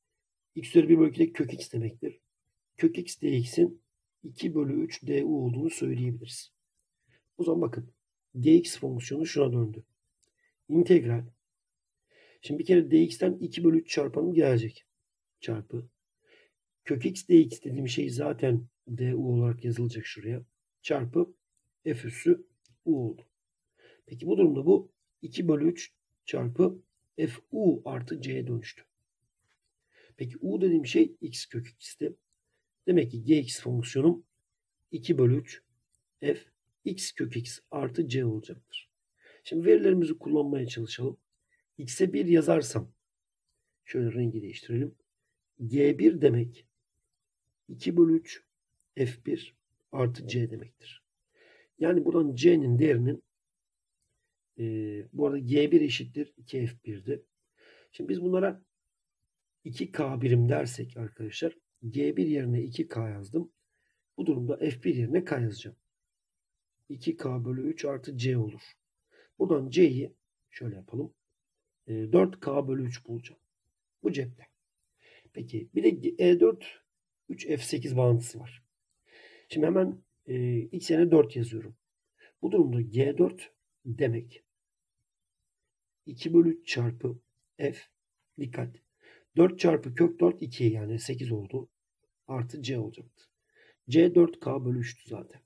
x üzeri bir bölü iki de kök x demektir. Kök x dx'in iki bölü üç du olduğunu söyleyebiliriz. O zaman bakın. Dx fonksiyonu şuna döndü. İntegral. Şimdi bir kere dx'ten iki bölü üç çarpanım gelecek. Çarpı. Kök x dx dediğim şey zaten du olarak yazılacak şuraya. Çarpı f üssü u oldu. Peki bu durumda bu iki bölü üç çarpı fu artı c'ye dönüştü. Peki u dediğim şey x kök x'ti. Demek ki gx fonksiyonum iki bölü üç f x kök x artı c olacaktır. Şimdi verilerimizi kullanmaya çalışalım. X'e bir yazarsam şöyle rengi değiştirelim. G bir demek iki bölü üç f bir artı c demektir. Yani buradan c'nin değerinin e, bu arada g bir eşittir iki f bir'di. Şimdi biz bunlara iki k birim dersek arkadaşlar g bir yerine iki k yazdım. Bu durumda f bir yerine k yazacağım. iki k bölü üç artı c olur. Buradan c'yi şöyle yapalım. E, dört k bölü üç bulacağım. Bu cepte. Peki bir de e dört üç f sekiz bağıntısı var. Şimdi hemen e, x yerine dört yazıyorum. Bu durumda g dört demek iki bölü üç çarpı f, dikkat, dört çarpı kök dört iki, yani sekiz oldu. Artı c olacaktı. C dört k bölü üç'tü zaten.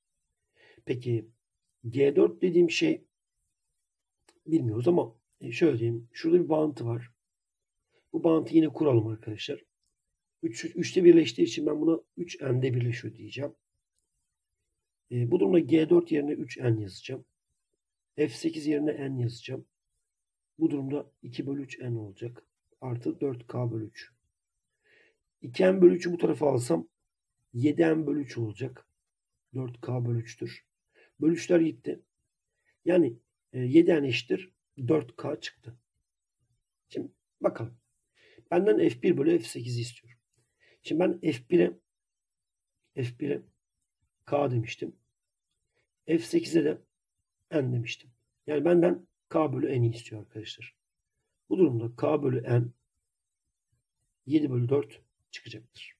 Peki g dört dediğim şey bilmiyoruz ama şöyle diyeyim. Şurada bir bağıntı var. Bu bağıntıyı yine kuralım arkadaşlar. üç, üçte birleştiği için ben buna üç n'de birleşiyor diyeceğim. E, bu durumda g dört yerine üç n yazacağım. f sekiz yerine n yazacağım. Bu durumda iki bölü üç n olacak. Artı dört k bölü üç. iki n bölü üç'ü bu tarafa alsam yedi n bölü üç olacak. dört k bölü üç'tür. Bölüşler gitti. Yani e, yedi n eşittir dört k çıktı. Şimdi bakalım. Benden f bir bölü f sekiz'i istiyorum. Şimdi ben f bir'e f bir'e k demiştim. f sekiz'e de n demiştim. Yani benden k bölü n'i istiyor arkadaşlar. Bu durumda k bölü n yedi bölü dört çıkacaktır.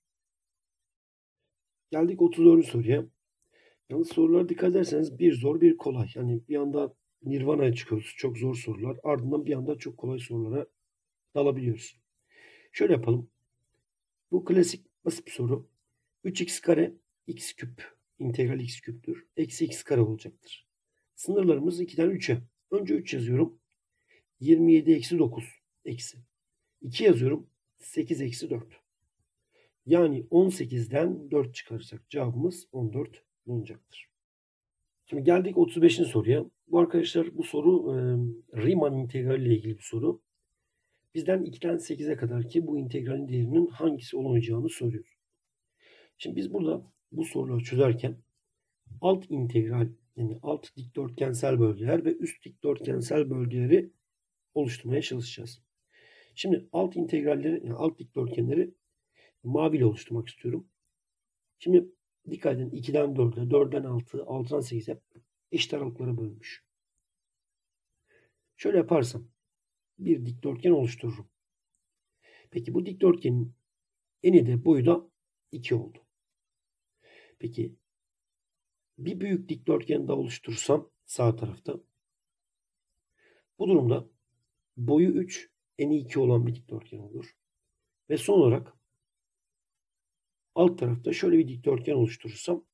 Geldik otuz dördüncü soruya. Yalnız sorulara dikkat ederseniz bir zor bir kolay. Yani bir anda Nirvana'ya çıkıyoruz. Çok zor sorular. Ardından bir anda çok kolay sorulara dalabiliyoruz. Şöyle yapalım. Bu klasik basit bir soru. üç x kare x küp integral x küptür. Eksi x kare olacaktır. Sınırlarımız iki'den üç'e. Önce üç yazıyorum. yirmi yedi eksi dokuz eksi. iki yazıyorum. sekiz eksi dört. Yani on sekiz'den dört çıkaracak. Cevabımız on dört bulunacaktır. Şimdi geldik otuz beşinci soruya. Bu arkadaşlar bu soru e, Riemann integrali ile ilgili bir soru. Bizden iki'den sekize kadar ki bu integralin değerinin hangisi olamayacağını soruyor. Şimdi biz burada bu soruları çözerken alt integral, yani alt dikdörtgensel bölgeler ve üst dikdörtgensel bölgeleri oluşturmaya çalışacağız. Şimdi alt integralleri, yani alt dikdörtgenleri mavi ile oluşturmak istiyorum. Şimdi dikkat edin, iki'den dört'e, dört'ten altı'ya, altı'dan sekiz'e eşit aralıklara bölünmüş. Şöyle yaparsam bir dikdörtgen oluştururum. Peki bu dikdörtgenin eni de boyu da iki oldu. Peki bir büyük dikdörtgen daha oluşturursam sağ tarafta. Bu durumda boyu üç, eni iki olan bir dikdörtgen olur. Ve son olarak alt tarafta şöyle bir dikdörtgen oluşturursam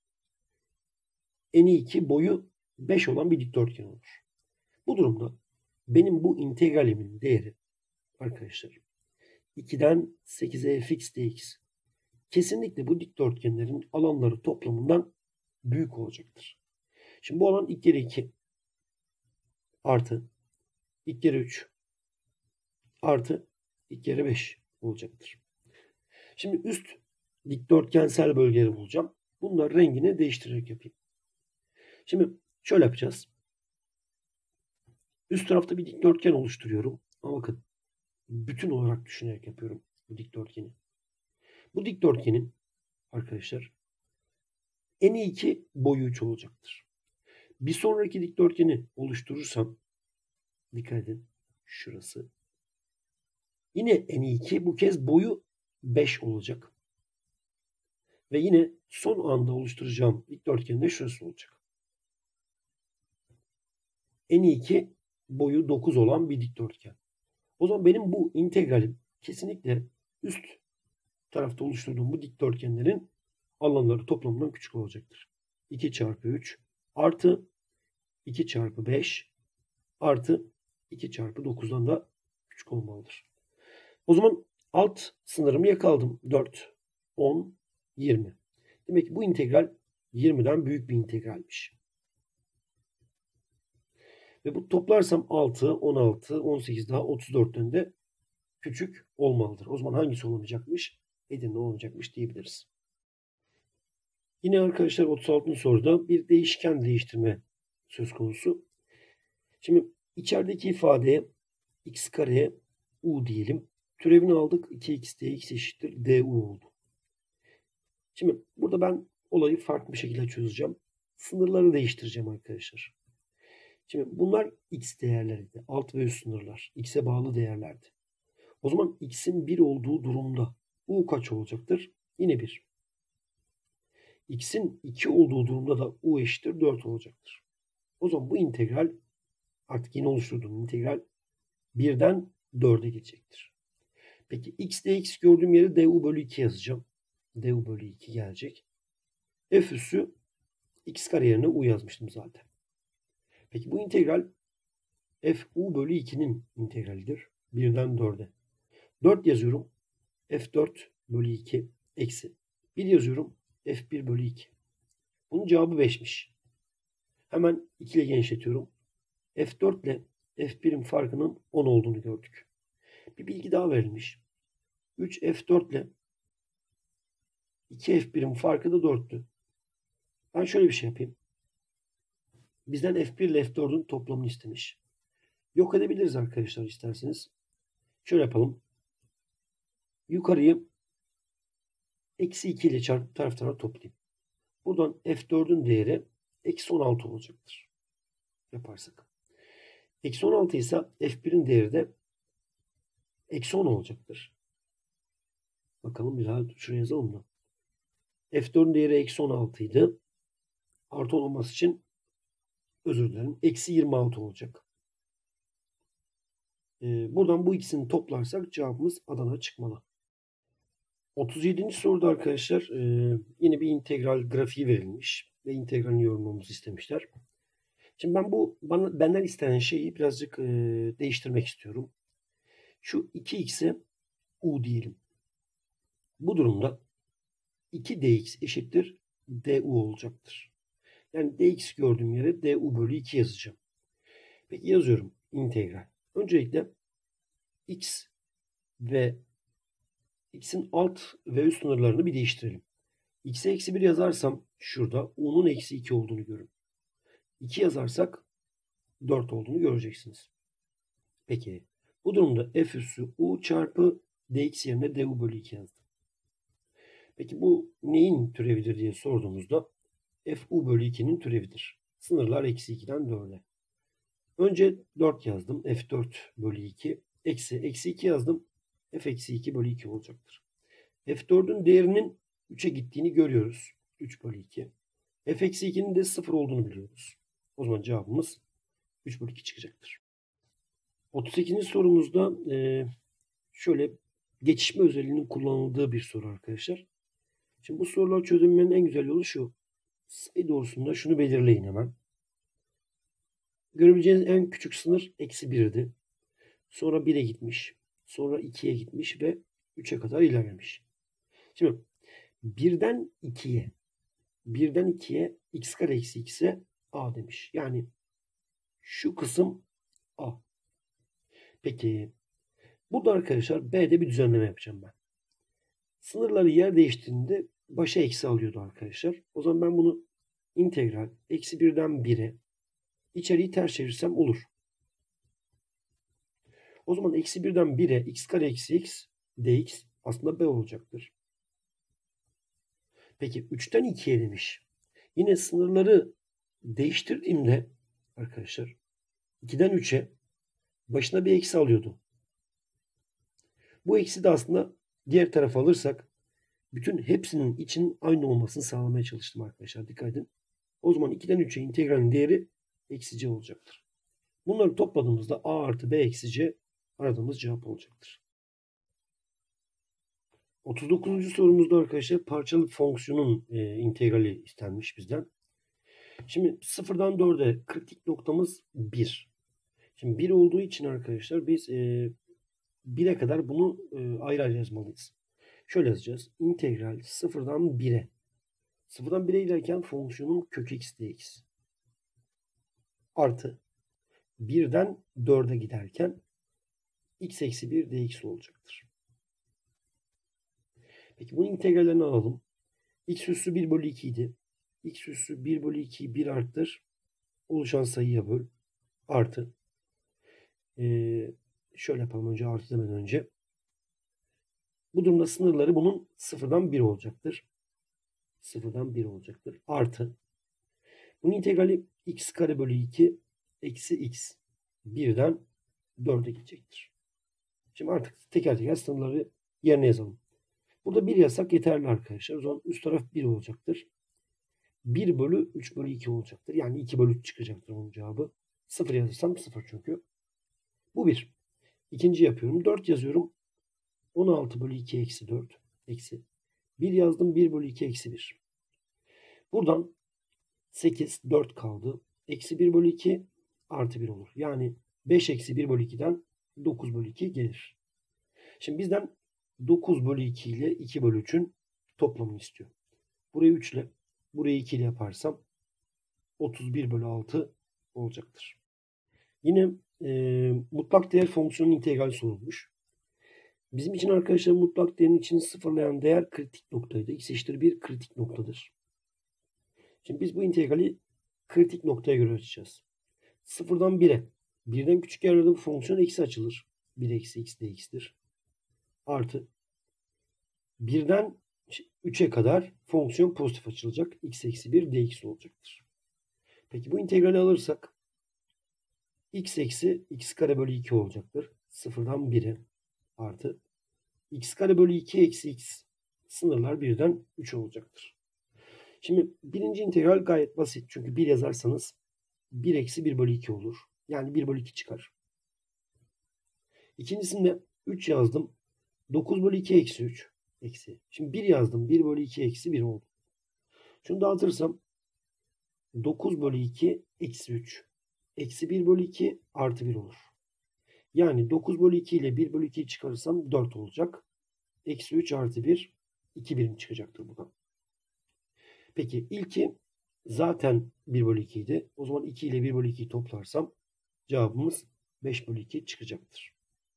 eni iki, boyu beş olan bir dikdörtgen olur. Bu durumda benim bu integralimin değeri arkadaşlar iki'den sekize fx dx kesinlikle bu dikdörtgenlerin alanları toplamından büyük olacaktır. Şimdi bu alan iki kere iki artı iki kere üç artı iki kere beş olacaktır. Şimdi üst dikdörtgensel bölgeleri bulacağım. Bunları rengini değiştirerek yapayım. Şimdi şöyle yapacağız. Üst tarafta bir dikdörtgen oluşturuyorum. Ama bakın bütün olarak düşünerek yapıyorum bu dikdörtgeni. Bu dikdörtgenin arkadaşlar eni iki, boyu üç olacaktır. Bir sonraki dikdörtgeni oluşturursam dikkat edin şurası. Yine eni iki, bu kez boyu beş olacak. Ve yine son anda oluşturacağım dikdörtgenin de şurası olacak. Eni iki, boyu dokuz olan bir dikdörtgen. O zaman benim bu integralim kesinlikle üst tarafta oluşturduğum bu dikdörtgenlerin alanları toplamından küçük olacaktır. iki çarpı üç artı iki çarpı beş artı iki çarpı dokuzdan da küçük olmalıdır. O zaman alt sınırımı yakaladım. dört, on, yirmi. Demek ki bu integral yirmi'den büyük bir integralmiş. Ve bu toplarsam altı, on altı, on sekiz daha otuz dört'ten de küçük olmalıdır. O zaman hangisi olamayacakmış? Edirne olmayacakmış diyebiliriz. Yine arkadaşlar otuz altıncı soruda bir değişken değiştirme söz konusu. Şimdi içerideki ifadeye x kareye u diyelim. Türevini aldık. iki x dx eşittir du oldu. Şimdi burada ben olayı farklı bir şekilde çözeceğim. Sınırları değiştireceğim arkadaşlar. Şimdi bunlar x değerleriydi. Alt ve üst sınırlar. X'e bağlı değerlerdi. O zaman x'in bir olduğu durumda u kaç olacaktır? Yine bir. X'in iki olduğu durumda da u eşittir dört olacaktır. O zaman bu integral artık yine oluşturduğum integral bir'den dört'e gidecektir. Peki x dx gördüğüm yere du bölü iki yazacağım. Du bölü iki gelecek. F üssü x kare yerine u yazmıştım zaten. Peki bu integral f u bölü iki'nin integralidir. bir'den dört'e. dört yazıyorum. f dört bölü iki eksi. bir yazıyorum. f bir bölü iki. Bunun cevabı beş'miş. Hemen iki ile genişletiyorum. f dört ile f bir'in farkının on olduğunu gördük. Bir bilgi daha verilmiş. üç f dört ile iki f bir'in farkı da dört'tü. Ben şöyle bir şey yapayım. Bizden f bir ile f dört'ün toplamını istemiş. Yok edebiliriz arkadaşlar isterseniz. Şöyle yapalım. Yukarıyı eksi iki ile çarpıp taraf tarafa toplayayım. Buradan f dört'ün değeri eksi on altı olacaktır. Yaparsak. Eksi on altı ise f bir'in değeri de eksi on olacaktır. Bakalım bir daha şuraya yazalım da. f dört'ün değeri eksi on altı idi. Artı on olması için özür dilerim. Eksi yirmi altı olacak. Ee, buradan bu ikisini toplarsak cevabımız Adana çıkmalı. otuz yedinci soruda arkadaşlar e, yine bir integral grafiği verilmiş ve integralini yorumlamamızı istemişler. Şimdi ben bu bana, benden istenen şeyi birazcık e, değiştirmek istiyorum. Şu iki x'e u diyelim. Bu durumda iki dx eşittir du olacaktır. Yani dx gördüğüm yere du bölü iki yazacağım. Peki yazıyorum integral. Öncelikle x ve x'in alt ve üst sınırlarını bir değiştirelim. X'e eksi bir yazarsam şurada u'nun eksi iki olduğunu görün. iki yazarsak dört olduğunu göreceksiniz. Peki bu durumda f üssü u çarpı dx yerine du bölü iki yazdım. Peki bu neyin türevidir diye sorduğumuzda f u bölü iki'nin türevidir. Sınırlar eksi iki'den dört'e. Önce dört yazdım. f dört bölü iki eksi eksi iki yazdım. f eksi iki bölü iki olacaktır. f dördün değerinin üçe gittiğini görüyoruz. üç bölü iki. f eksi ikinin de sıfır olduğunu biliyoruz. O zaman cevabımız üç bölü iki çıkacaktır. otuz sekizinci sorumuzda e, şöyle geçişme özelliğinin kullanıldığı bir soru arkadaşlar. Şimdi bu soruları çözümlemenin en güzel yolu şu. Sayı doğrusunda şunu belirleyin hemen. Görebileceğiniz en küçük sınır eksi birdi. Sonra bire gitmiş. Sonra ikiye gitmiş ve üçe kadar ilerlemiş. Şimdi birden ikiye birden ikiye x kare eksi x'e a demiş. Yani şu kısım a. Peki burada arkadaşlar b'de bir düzenleme yapacağım ben. Sınırları yer değiştiğinde başa eksi alıyordu arkadaşlar. O zaman ben bunu integral eksi birden bire içeriği ters çevirirsem olur. O zaman eksi birden bire x kare eksi x dx aslında b olacaktır. Peki üçten ikiye demiş. Yine sınırları değiştirdiğimde arkadaşlar ikiden üçe başına bir eksi alıyordu. Bu eksi de aslında diğer tarafa alırsak bütün hepsinin için aynı olmasını sağlamaya çalıştım arkadaşlar. Dikkat edin. O zaman ikiden üçe integralin değeri eksi c olacaktır. Bunları topladığımızda a artı b eksi c aradığımız cevap olacaktır. otuz dokuzuncu sorumuzda arkadaşlar parçalı fonksiyonun e, integrali istenmiş bizden. Şimdi sıfırdan dörde kritik noktamız bir. Şimdi bir olduğu için arkadaşlar biz e, bire kadar bunu e, ayrı ayrı yazmalıyız. Şöyle yazacağız. İntegral sıfırdan bire. sıfırdan bire ilerken fonksiyonun kök x dx. Artı birden dörde giderken x eksi bir dx olacaktır. Peki bunun integrallerini alalım. X üssü bir bölü iki idi. X üssü bir bölü ikiyi bir arttır. Oluşan sayıya böl. Artı. Ee, şöyle yapalım önce artı demeden önce. Bu durumda sınırları bunun sıfırdan bir olacaktır. sıfırdan bir olacaktır. Artı. Bunun integrali x kare bölü iki eksi x birden dörde gidecektir. Şimdi artık teker teker sınırları yerine yazalım. Burada bir yazsak yeterli arkadaşlar. O zaman üst taraf bir olacaktır. bir bölü üç bölü iki olacaktır. Yani iki bölü üç çıkacaktır onun cevabı. sıfır yazırsam sıfır çünkü. Bu bir. İkinci yapıyorum. dört yazıyorum. on altı bölü iki eksi dört. Eksi. bir yazdım. bir bölü iki eksi bir. Buradan sekiz, dört kaldı. Eksi bir bölü iki artı bir olur. Yani beş eksi bir bölü ikiden dokuz bölü iki gelir. Şimdi bizden dokuz bölü iki ile iki bölü üçün toplamını istiyor. Burayı üç ile, burayı iki ile yaparsam otuz bir bölü altı olacaktır. Yine e, mutlak değer fonksiyonun integrali sorulmuş. Bizim için arkadaşlar mutlak değerin içini sıfırlayan değer kritik noktaydı. X eşittir bir kritik noktadır. Şimdi biz bu integrali kritik noktaya göre açacağız. sıfırdan bire. birden küçük yerlerde bu fonksiyon eksi açılır. bir eksi x dx'tir. Artı birden üçe kadar fonksiyon pozitif açılacak. X eksi bir dx olacaktır. Peki bu integrali alırsak x eksi x kare bölü iki olacaktır. sıfırdan bire artı x kare bölü iki eksi x sınırlar birden üç olacaktır. Şimdi birinci integral gayet basit. Çünkü bir yazarsanız bir eksi bir bölü iki olur. Yani bir bölü iki çıkar. İkincisinde üç yazdım. dokuz bölü iki eksi üç. Eksi. Şimdi bir yazdım. bir bölü iki eksi bir oldu. Şunu dağıtırsam dokuz bölü iki eksi üç. Eksi bir bölü iki artı bir olur. Yani dokuz bölü iki ile bir bölü ikiyi çıkarırsam dört olacak. Eksi üç artı bir iki birim çıkacaktır buradan. Peki ilki zaten bir bölü iki idi. O zaman iki ile bir bölü ikiyi toplarsam cevabımız beş bölü iki çıkacaktır.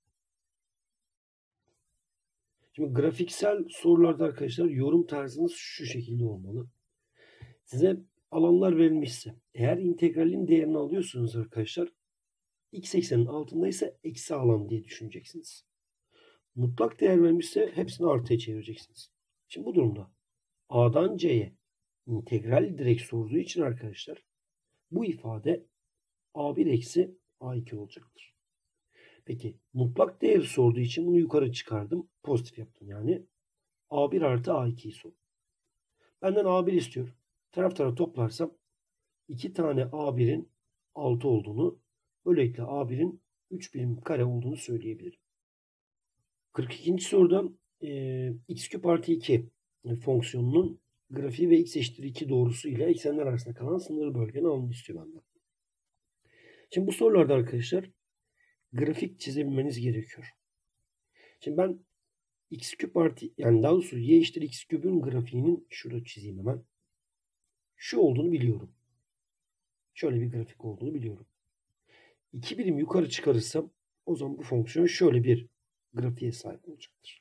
Şimdi grafiksel sorularda arkadaşlar yorum tarzınız şu şekilde olmalı. Size alanlar verilmişse eğer integralin değerini alıyorsunuz arkadaşlar x eksenin altında ise eksi alan diye düşüneceksiniz. Mutlak değer verilmişse hepsini artıya çevireceksiniz. Şimdi bu durumda A'dan C'ye integral direkt sorduğu için arkadaşlar bu ifade a bir eksi a iki olacaktır. Peki mutlak değeri sorduğu için bunu yukarı çıkardım. Pozitif yaptım yani. A bir artı A ikiyi sor. Benden A bir istiyor. Taraf tarafa toplarsam iki tane A birin altı olduğunu, böylelikle A birin üç birim kare olduğunu söyleyebilirim. kırk ikinci soruda e, x küp artı iki fonksiyonunun grafiği ve x eşittir iki doğrusu ile eksenler arasında kalan sınırlı bölgenin alınması istiyor benden. Şimdi bu sorularda arkadaşlar grafik çizebilmeniz gerekiyor. Şimdi ben x küp artı yani daha doğrusu y eşittir x küpün grafiğinin şurada çizeyim hemen. Şu olduğunu biliyorum. Şöyle bir grafik olduğunu biliyorum. iki birim yukarı çıkarırsam o zaman bu fonksiyon şöyle bir grafiğe sahip olacaktır.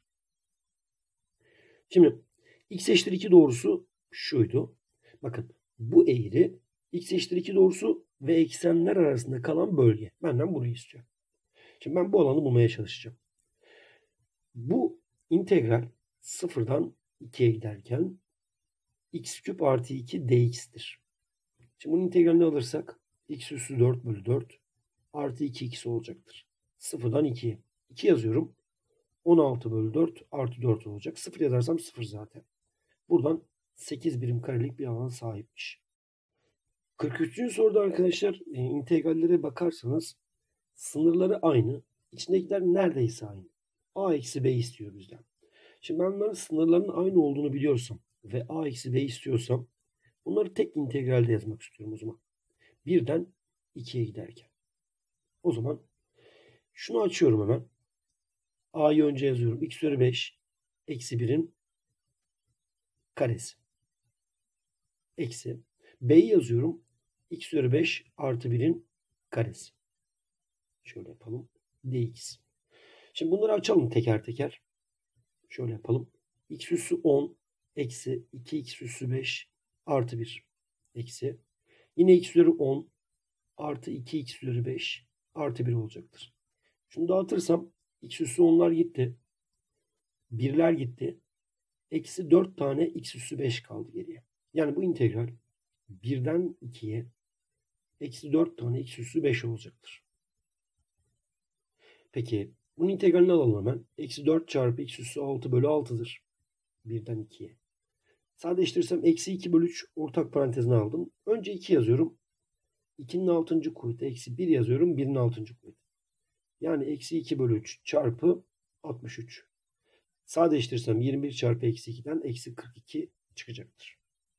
Şimdi x eşittir iki doğrusu şuydu. Bakın bu eğri x eşittir iki doğrusu ve eksenler arasında kalan bölge. Benden burayı istiyor. Şimdi ben bu alanı bulmaya çalışacağım. Bu integral sıfırdan ikiye giderken x küp artı iki dx'tir. Şimdi bunun integralini alırsak x üssü dört bölü dört artı iki x olacaktır. sıfırdan ikiye. iki yazıyorum. on altı bölü dört artı dört olacak. sıfır yazarsam sıfır zaten. Buradan sekiz birim karelik bir alana sahipmiş. kırk üçüncü soruda arkadaşlar e, integrallere bakarsanız sınırları aynı. İçindekiler neredeyse aynı. A eksi b istiyor bizden. Şimdi ben bunların sınırlarının aynı olduğunu biliyorsam ve a eksi b istiyorsam bunları tek integralde yazmak istiyorum o zaman. birden ikiye giderken. O zaman şunu açıyorum hemen. A'yı önce yazıyorum. X üzeri beş eksi birin karesi. Eksi. B'yi yazıyorum. X üzeri beş artı birin karesi. Şöyle yapalım. Dx. Şimdi bunları açalım teker teker. Şöyle yapalım. X üssü on eksi iki x üssü beş artı bir eksi. Yine x üzeri on artı iki x üzeri beş artı bir olacaktır. Şunu dağıtırsam x üssü onlar gitti. birler gitti. Eksi dört tane x üssü beş kaldı geriye. Yani bu integral birden ikiye eksi dört tane x üssü beş olacaktır. Peki bunun integralini alalım hemen. Eksi dört çarpı x üssü altı bölü altıdır. birden ikiye. Sadeleştirirsem eksi iki bölü üç ortak parantezine aldım. Önce iki yazıyorum. ikinin altıncı kuvveti eksi bir yazıyorum. birin altıncı kuvveti. Yani eksi iki bölü üç çarpı altmış üç. Sadeleştirirsem yirmi bir çarpı eksi ikiden eksi kırk iki çıkacaktır.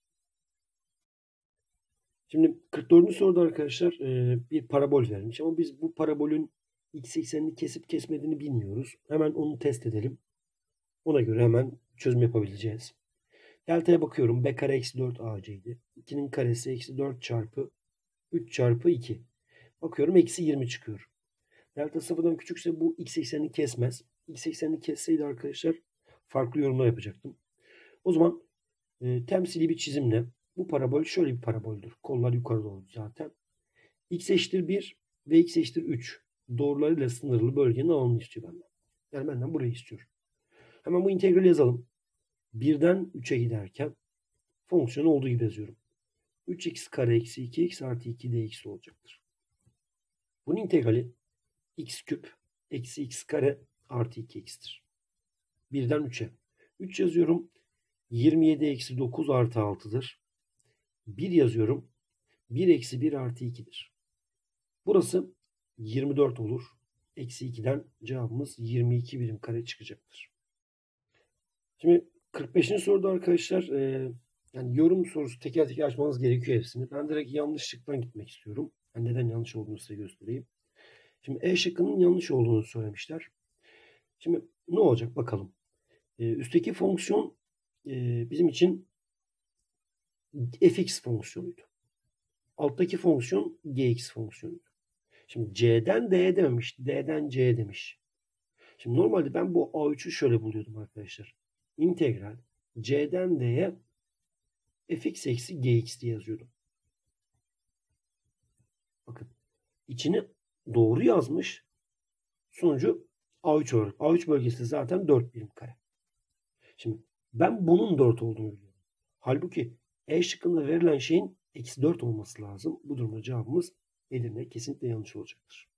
Şimdi kırk dördüncü soruda arkadaşlar bir parabol verilmiş ama biz bu parabolün x eksenini kesip kesmediğini bilmiyoruz. Hemen onu test edelim. Ona göre hemen çözüm yapabileceğiz. Delta'ya bakıyorum. B kare eksi dört A C'ydi. ikinin karesi eksi dört çarpı üç çarpı iki. Bakıyorum eksi yirmi çıkıyor. Delta sıfırdan küçükse bu x eksenini kesmez. X eksenini kesseydi arkadaşlar farklı yorumlar yapacaktım. O zaman e, temsili bir çizimle bu parabol şöyle bir paraboldür. Kollar yukarı doğru zaten. X eşittir bir ve x eşittir üç doğrularıyla sınırlı bölgenin alanını istiyor benden. Yani benden burayı istiyor. Hemen bu integrali yazalım. birden üçe giderken fonksiyonu olduğu gibi yazıyorum. üç x kare eksi iki x artı iki dx olacaktır. Bunun integrali x küp eksi x kare artı iki x'tir. birden üçe. üç yazıyorum. yirmi yedi eksi dokuz artı altıdır. bir yazıyorum. bir eksi bir artı ikidir. Burası yirmi dört olur. Eksi ikiden cevabımız yirmi iki birim kare çıkacaktır. Şimdi kırk beşinci soruda arkadaşlar e, yani yorum sorusu teker teker açmanız gerekiyor hepsini. Ben direkt yanlışlıktan gitmek istiyorum. Yani neden yanlış olduğunu size göstereyim. Şimdi E şıkkının yanlış olduğunu söylemişler. Şimdi ne olacak bakalım. E, üstteki fonksiyon e, bizim için fx fonksiyonuydu. Alttaki fonksiyon gx fonksiyonuydu. Şimdi C'den D'ye dememiş. D'den C'ye demiş. Şimdi normalde ben bu A üçü şöyle buluyordum arkadaşlar. İntegral C'den D'ye fx eksi gx diye yazıyordum. Bakın. İçini doğru yazmış. Sonucu A üç olarak. A üç bölgesi zaten dört birim kare. Şimdi ben bunun dört olduğunu biliyorum. Halbuki E şıkkında verilen şeyin eksi dört olması lazım. Bu durumda cevabımız Edirne kesinlikle yanlış olacaktır.